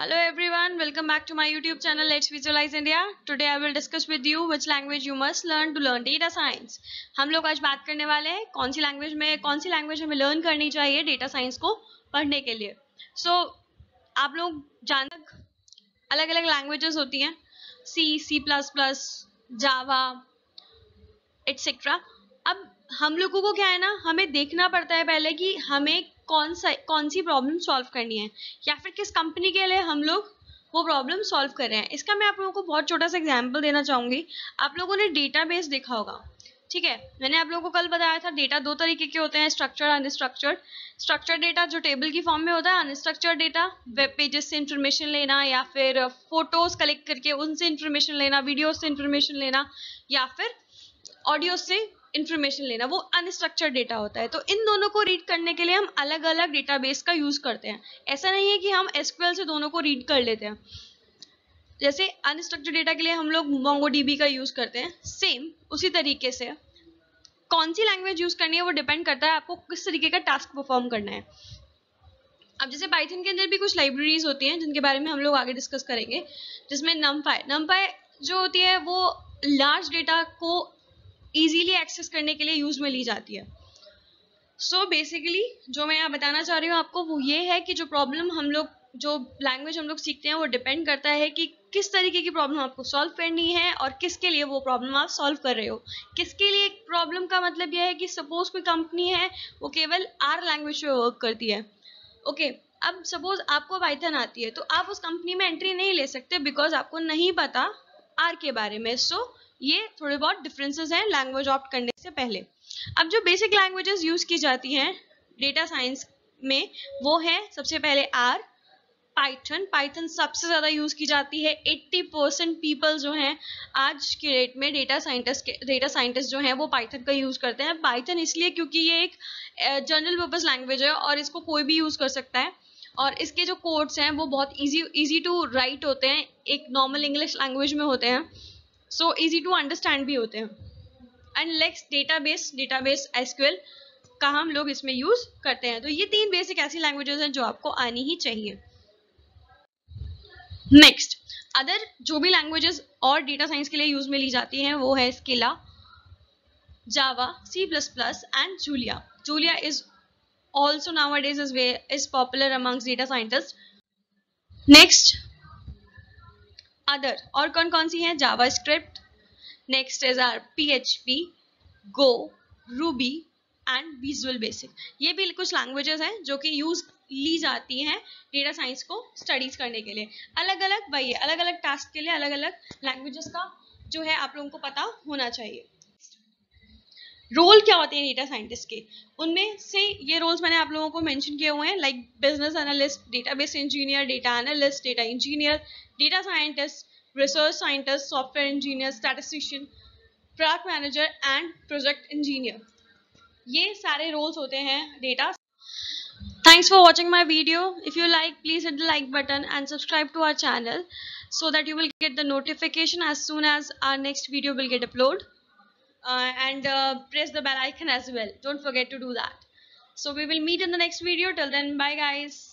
Hello everyone, welcome back to my YouTube channel Let's Visualize India. Today I will discuss with you which language you must learn to learn data science. हम लोग आज बात करने वाले हैं कौन सी language हमें लर्न करनी चाहिए डेटा साइंस को पढ़ने के लिए. आप लोग जानते अलग अलग लैंग्वेजेस होती हैं, C++, जावा एटसेट्रा. अब हम लोगों को क्या है ना, हमें देखना पड़ता है पहले कि हमें कौन सी प्रॉब्लम सॉल्व करनी है या फिर किस कंपनी के लिए हम लोग वो प्रॉब्लम सॉल्व कर रहे हैं. इसका मैं आप लोगों को बहुत छोटा सा एग्जांपल देना चाहूंगी. आप लोगों ने डेटाबेस देखा होगा, ठीक है. मैंने आप लोगों को कल बताया था डेटा दो तरीके के होते हैं, स्ट्रक्चर्ड अनस्ट्रक्चर्ड. स्ट्रक्चर्ड डेटा जो टेबल की फॉर्म में होता है, अनस्ट्रक्चर्ड डेटा वेब पेजेस से इंफॉर्मेशन लेना या फिर फोटोज कलेक्ट करके उनसे इंफॉर्मेशन लेना, वीडियो से इंफॉर्मेशन लेना या फिर ऑडियो से इंफॉर्मेशन लेना, वो अनस्ट्रक्चर्ड डेटा होता है. तो इन दोनों को रीड करने के लिए हम अलग अलग डेटाबेस का यूज करते हैं. ऐसा नहीं है कि हम एसक्यूएल से दोनों को रीड कर लेते हैं. जैसे अनस्ट्रक्चर्ड डेटा के लिए हम लोग मोंगोडीबी का यूज करते हैं, सेम उसी तरीके से कौन सी लैंग्वेज यूज करनी है वो डिपेंड करता है आपको किस तरीके का टास्क परफॉर्म करना है. अब जैसे पाइथन के अंदर भी कुछ लाइब्रेरीज होती हैं जिनके बारे में हम लोग आगे डिस्कस करेंगे, जिसमें नमपाई जो होती है वो लार्ज डेटा को इजीली एक्सेस करने के लिए यूज में ली जाती है. सो बेसिकली जो मैं यहाँ बताना चाह रही हूँ आपको वो ये है कि जो लैंग्वेज हम लोग सीखते हैं वो डिपेंड करता है कि किस तरीके की प्रॉब्लम आपको सॉल्व करनी है और किसके लिए वो प्रॉब्लम आप सॉल्व कर रहे हो. किसके लिए प्रॉब्लम का मतलब यह है कि सपोज कोई कंपनी है वो केवल आर लैंग्वेज पे वर्क करती है. ओके, अब सपोज आपको पाइथन आती है तो आप उस कंपनी में एंट्री नहीं ले सकते बिकॉज आपको नहीं पता आर के बारे में. सो ये थोड़े बहुत डिफरेंसेस हैं लैंग्वेज ऑप्ट करने से पहले. अब जो बेसिक लैंग्वेजेस यूज की जाती हैं डेटा साइंस में वो है सबसे पहले आर, पाइथन सबसे ज्यादा यूज की जाती है. 80% पीपल जो हैं आज के डेट में डेटा साइंटिस्ट जो हैं वो पाइथन का यूज करते हैं. पाइथन इसलिए क्योंकि ये एक जनरल पर्पस लैंग्वेज है और इसको कोई भी यूज कर सकता है और इसके जो कोड्स हैं वो बहुत इजी टू राइट होते हैं, एक नॉर्मल इंग्लिश लैंग्वेज में होते हैं, सो इजी टू अंडरस्टैंड भी होते हैं. एंड नेक्स्ट डेटाबेस एसक्यूएल का हम लोग इसमें यूज करते हैं. तो ये तीन बेसिक ऐसी लैंग्वेजेस हैं जो आपको आनी ही चाहिए. नेक्स्ट अदर जो भी लैंग्वेजेस और डेटा साइंस के लिए यूज में ली जाती हैं वो है Scala, Java, C++ and Julia is also nowadays is popular amongst data scientists. Next other और कौन कौन सी हैं, JavaScript, next is R PHP, Go, Ruby and Visual Basic. ये भी कुछ लैंग्वेजेस हैं जो कि यूज ली जाती हैं डेटा साइंस को स्टडीज करने के लिए. अलग अलग टास्क के लिए अलग अलग लैंग्वेजेस का जो है आप लोगों को पता होना चाहिए. रोल क्या होते हैं डेटा साइंटिस्ट के, उनमें से ये रोल्स मैंने आप लोगों को मेंशन किए हुए हैं, like business analyst, database engineer, data analyst, data engineer, data scientist, research scientist, software engineer, statistician, product manager and project engineer. ये सारे रोल्स होते हैं data. Thanks for watching my video. If you like, please hit the like button and subscribe to our channel so that you will get the notification as soon as our next video will get uploaded. And press the bell icon as well. Don't forget to do that. So we will meet in the next video. Till then, bye guys.